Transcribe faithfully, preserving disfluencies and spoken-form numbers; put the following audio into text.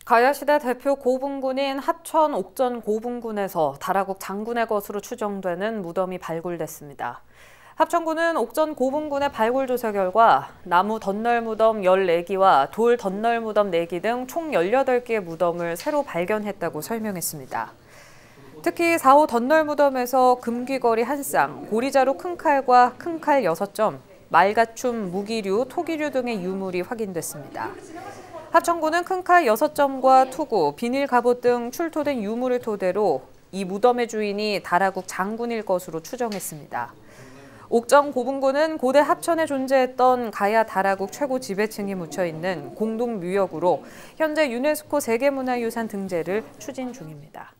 가야시대 대표 고분군인 합천 옥전 고분군에서 다라국 장군의 것으로 추정되는 무덤이 발굴됐습니다. 합천군은 옥전 고분군의 발굴 조사 결과 나무 덧널 무덤 열네 기와 돌 덧널 무덤 네 기 등 총 열여덟 개의 무덤을 새로 발견했다고 설명했습니다. 특히 사 호 덧널 무덤에서 금귀걸이 한 쌍, 고리자루 큰 칼과 큰 칼 여섯 점, 말가춤, 무기류, 토기류 등의 유물이 확인됐습니다. 합천군은 큰 칼 여섯 점과 투구, 비닐 갑옷 등 출토된 유물을 토대로 이 무덤의 주인이 다라국 장군일 것으로 추정했습니다. 옥전 고분군은 고대 합천에 존재했던 가야 다라국 최고 지배층이 묻혀 있는 공동묘역으로 현재 유네스코 세계문화유산 등재를 추진 중입니다.